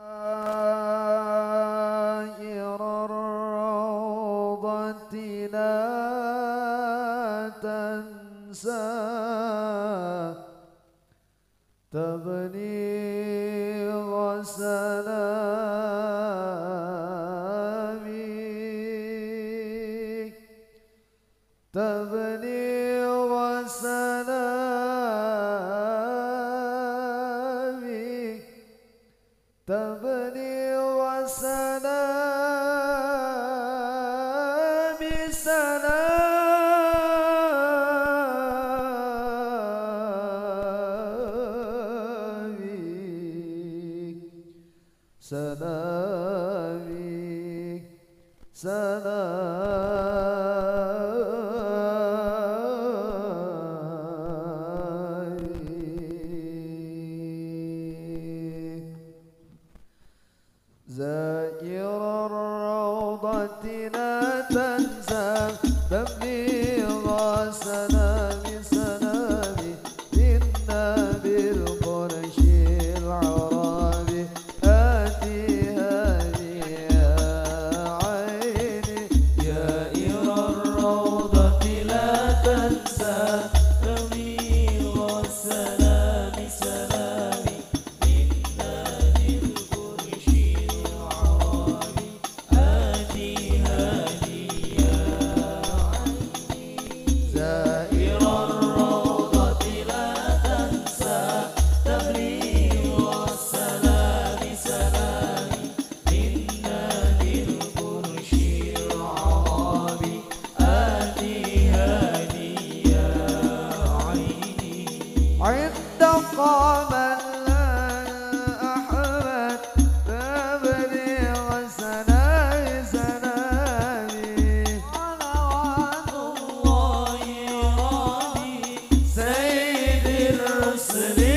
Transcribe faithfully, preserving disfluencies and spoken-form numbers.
زائر الروضة لا تنسى تبليغ سلامي تبليغ سلامي تبليغ سلامي سلامي سلامي زائر الروضة لا تنسى تبليغ سلامي سلامي إنا بالقرش العربي آتي هذه يا عيني زائر الروضة لا تنسى تبليغ سلامي سلامي إنا بالقرش العربي آتي هذه يا عيني زائر الروضة لا تنسى تبليغ السلام سلامي إنا بالقرش العربي آتي هذه يا عيني عند قام أحمد تبليغ سلام سلامي صلوات الله ربي سيد الرسل